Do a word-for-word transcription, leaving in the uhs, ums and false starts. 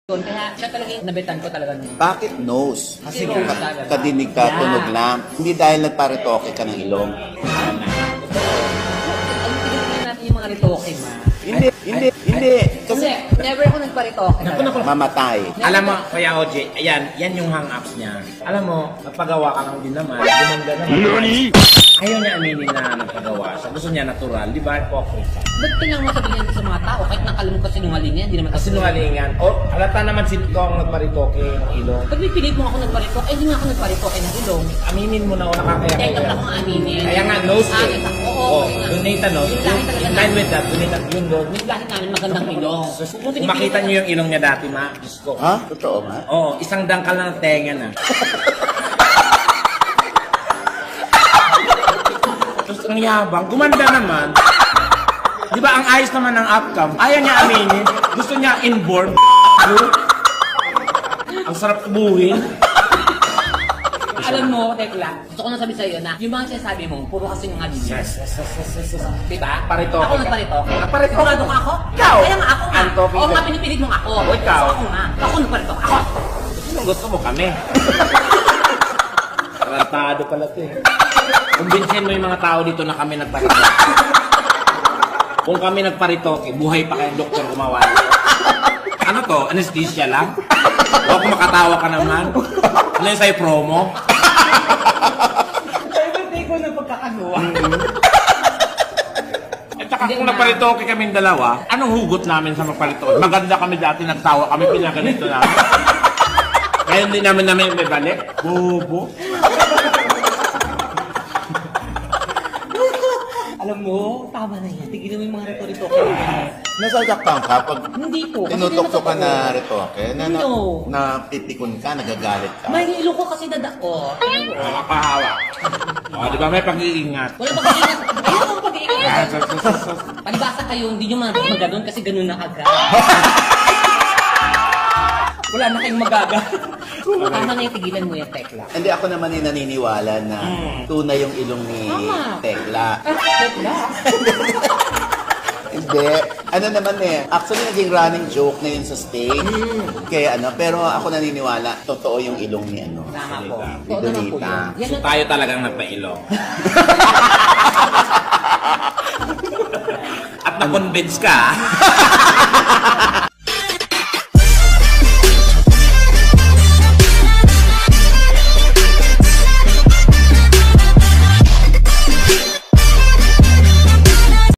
Kaya siya talaga yung nabitan ko talaga niya. Bakit nose? Kasi kung Nose talaga. kadinig ka, Yeah. tunog lang. Hindi dahil nagparitoke ka ng ilong. Ang tigil natin yung mga ritoke, ma. Hindi, hindi, hindi. Kasi Kasi never ako nagparitoke. Naku, naku. mamatay. Alam mo, Kuya O J, ayan, yan yung hang-ups niya. Alam mo, nagpagawa ka lang din naman, gumanda naman. Ayaw niya aminin na nagpagawa siya. Gusto niya natural, di ba? Hypocrite. Ba't kailangan mo sabihin sa mga tao? Kahit nakalimut ka sinungaling yan, hindi naman Kasi sinungalingan. O, alata naman si ikaw ang nagparitoke ng ilong. Pag may pilit mo ako nagparitoke, eh hindi nga ako nagparitoke ng ilong. Aminin mo na o nakakaya Teka kaya. lang akong aminin. Kaya nga, nose Ah, eh. ito. Oo, Oo, kasi nga. donate ano. Yung lahi talaga In line namin. with that, donate at yun doon. Yung lahi namin magandang ilong. Kung makita niyo yung ilong niya dati, ma, Diyos ko. Ha? Totoo ba? Oo, isang dangkal lang ng tenga na. Tapos ang yabang, gumanda naman. Di ba ang ayos naman ng outcome? Ayaw niya aminin. Gusto niya inborn. Ang sarap tubuhin. Alam mo, Tekla, gusto ko na sabi sa'yo na yung mga sinasabi mo, puro kasi nga linya. Yes, yes, yes, yes, yes, yes. Diba? Paritoke Ako ka. nagparitoke. Nagparitoke. Sigurado ka ako? Ikaw. Kaya nga ako nga. Antoke Oo ka. nga, pinipilit mong ako. O, ikaw. So, ako nga. Ako nagparitoke. Ako. Gusto, gusto mo kami. Tarantado pala ito eh. Kumbinsin mo yung mga tao dito na kami nagparitoke. Kung kami nagparitoke, buhay pa kayo doktor gumawa. Ano to? Anesthesia lang? O kung makatawa ka naman? Ano yung sa'yo promo? Ay, birthday ko na pagkakagawa. At saka kung nagparitoke kaming dalawa, anong hugot namin sa magparitoke? Maganda kami dati, nagtawa kami, pinaganito namin. Kaya hindi namin namin may balik. Bobo. Alam mo, tama na yan. Tigilan mo yung mga rito-ritoke. Nasasaktan ka pag Hindi po. kasi tinutokso ka tinutokso na ko. ritoke, na, na, No. na pipikon ka, nagagalit ka. May ilo ko kasi dadako. Nakakahawa. O, di ba may pag-iingat? Wala pag-iingat. Ayaw ko Ah, pag-iingat. sus, sus, sus, sus. Palibasa kayo, hindi nyo man maganon kasi ganun na agad. Wala na kayong magaga. Tama na yung tigilan mo yung Tekla. Hindi ako naman ay naniniwala na tunay yung ilong ni Tama. Tekla. Ah, Tekla? Hindi. Ano naman eh. Actually, naging running joke na yun sa stage. Kaya ano, pero ako naniniwala, totoo yung ilong ni ano. Tama po. Ni Oo naman po Donita. yun. Yan So ang- tayo talagang nagpailong. At na-convince ka, ah.